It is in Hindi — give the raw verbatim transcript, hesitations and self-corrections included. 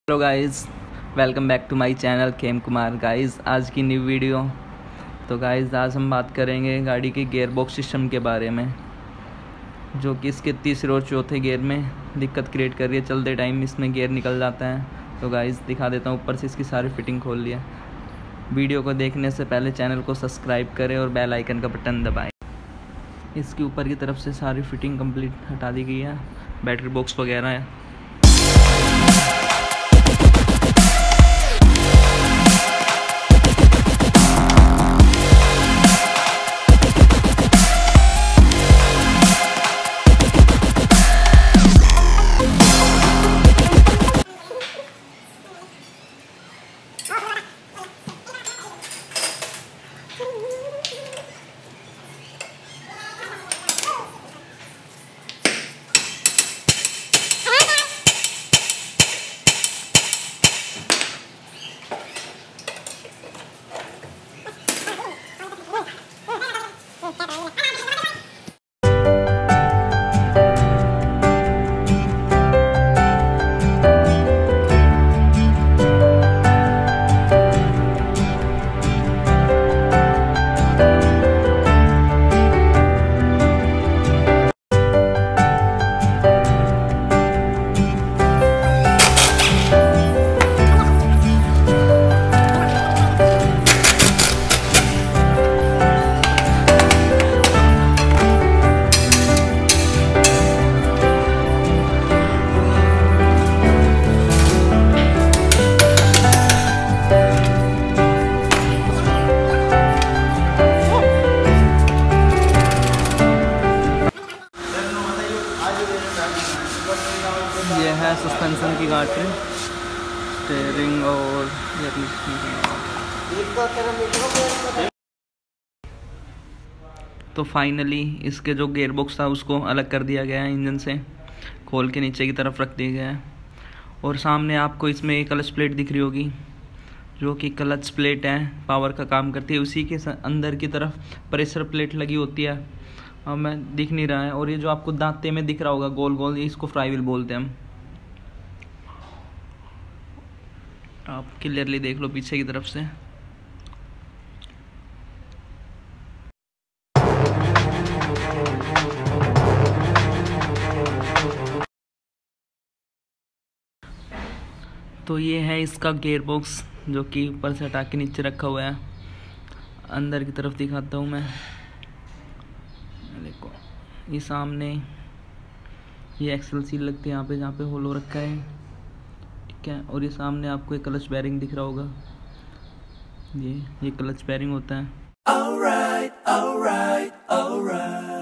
Hello guys, welcome back to my channel Khem Kumar. Guys आज की न्यू वीडियो। तो गाइस आज हम बात करेंगे गाड़ी के गियर बॉक्स सिस्टम के बारे में, जो कि इसके तीसरे और चौथे गियर में दिक्कत क्रिएट कर रही है। चलते टाइम इसमें गियर निकल जाता है। तो गाइस दिखा देता हूँ, ऊपर से इसकी सारी फिटिंग खोल लिया। वीडियो को देखने से पहले चैनल को सब्सक्राइब करें और बेल आइकन का बटन दबाएँ। इसके ऊपर की तरफ से सारी फिटिंग कंप्लीट हटा दी गई है, बैटरी बॉक्स वगैरह है। यह है सस्पेंशन की गार्ड, स्टीयरिंग और तो फाइनली इसके जो गियर बॉक्स था उसको अलग कर दिया गया है, इंजन से खोल के नीचे की तरफ रख दिया गया है। और सामने आपको इसमें एक क्लच प्लेट दिख रही होगी, जो कि क्लच प्लेट है, पावर का काम करती है। उसी के अंदर की तरफ प्रेशर प्लेट लगी होती है, अब मैं दिख नहीं रहा है। और ये जो आपको दांते में दिख रहा होगा गोल गोल, इसको फ्लाई व्हील बोलते हैं हम। आप क्लियरली देख लो पीछे की तरफ से। तो ये है इसका गियर बॉक्स, जो कि ऊपर से हटा के नीचे रखा हुआ है। अंदर की तरफ दिखाता हूँ मैं, देखो ये सामने ये एक्सल सील लगती है यहाँ पे, जहाँ पे होल हो रखा है, ठीक है। और ये सामने आपको एक क्लच बेरिंग दिख रहा होगा, ये ये क्लच बेरिंग होता है। Alright, alright, alright.